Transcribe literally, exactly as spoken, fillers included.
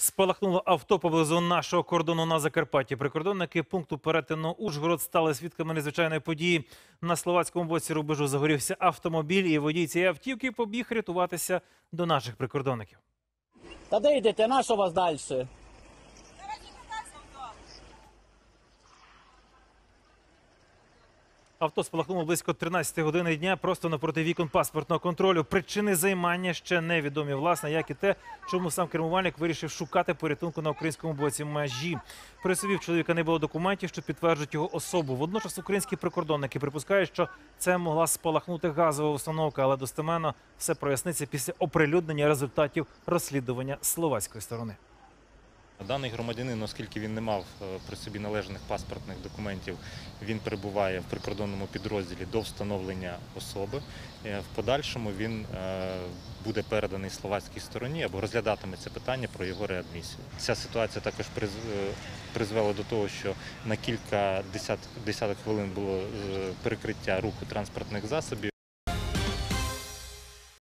Спалахнуло авто поблизу нашого кордону на Закарпатті. Прикордонники пункту перетину Ужгород стали свідками незвичайної події. На словацькому боці рубежу загорівся автомобіль, і водій цієї автівки побіг рятуватися до наших прикордонників. Та де йдете? На що вас далі? Авто спалахнуло близько тринадцятої години дня просто напроти вікон паспортного контролю. Причини займання ще невідомі, власне, як і те, чому сам кермувальник вирішив шукати порятунку на українському боці межі. При собі в чоловіка не було документів, що підтверджують його особу. Водночас українські прикордонники припускають, що це могла спалахнути газова установка, але достеменно все проясниться після оприлюднення результатів розслідування словацької сторони. Даний громадянин, оскільки він не мав при собі належних паспортних документів, він перебуває в прикордонному підрозділі до встановлення особи. В подальшому він буде переданий словацькій стороні або розглядатиметься питання про його реадмісію. Ця ситуація також призвела до того, що на кілька десяток хвилин було перекриття руху транспортних засобів.